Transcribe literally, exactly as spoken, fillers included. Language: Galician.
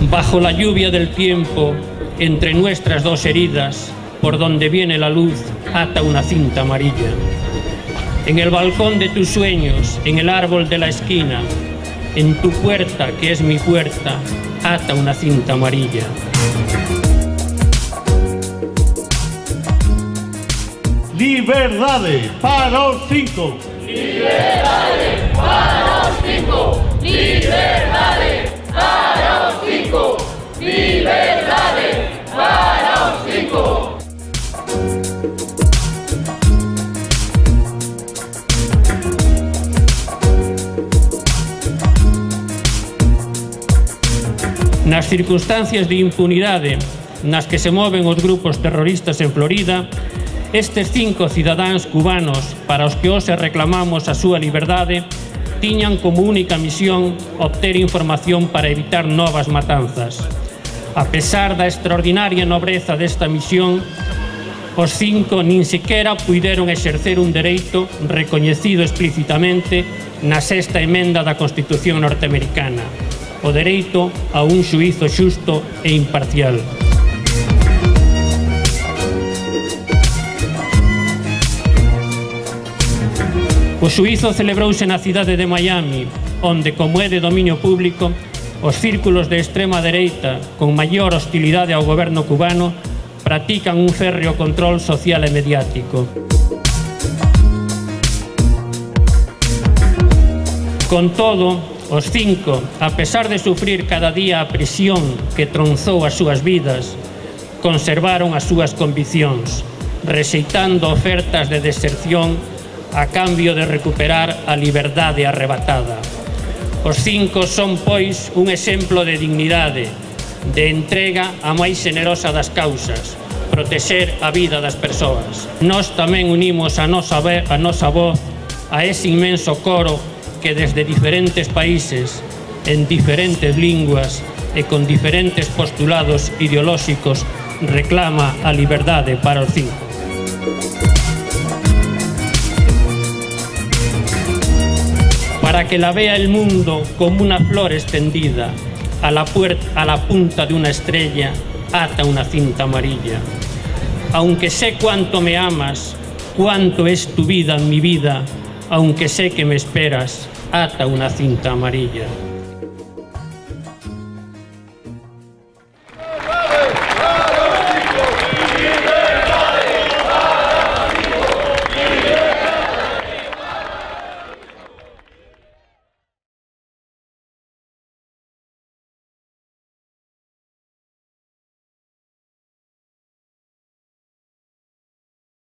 Bajo la lluvia del tiempo, entre nuestras dos heridas, por donde viene la luz, ata una cinta amarilla. En el balcón de tus sueños, en el árbol de la esquina, en tu puerta, que es mi puerta, ata una cinta amarilla. Liberdade para os cinco. Liberdade para os cinco. Liberdade para os cinco. Liberdade para os cinco. Nas circunstancias de impunidade nas que se moven os grupos terroristas en Florida, estes cinco cidadáns cubanos para os que hoxe reclamamos a súa liberdade tiñan como única misión obter información para evitar novas matanzas. A pesar da extraordinaria nobreza desta misión, os cinco nin sequera puideron exercer un dereito recoñecido explícitamente na sexta emenda da Constitución norteamericana, o dereito a un xuízo xusto e imparcial. O xuízo celebrouse na cidade de Miami, onde, como é de dominio público, os círculos de extrema dereita, con maior hostilidade ao goberno cubano, practican un férreo control social e mediático. Con todo, os cinco, a pesar de sufrir cada día a prisión que tronzou as súas vidas, conservaron as súas conviccións, rexeitando ofertas de deserción a cambio de recuperar a liberdade arrebatada. Os cinco son, pois, un exemplo de dignidade, de entrega a máis xenerosa das causas, protexer a vida das persoas. Nós tamén unimos a nosa, a nosa voz a ese inmenso coro que desde diferentes países, en diferentes linguas e con diferentes postulados ideolóxicos reclama a liberdade para os cinco. Para que la vea el mundo como una flor extendida, a la, a la punta de una estrella, ata una cinta amarilla. Aunque sé cuánto me amas, cuánto es tu vida en mi vida, aunque sé que me esperas, ata una cinta amarilla.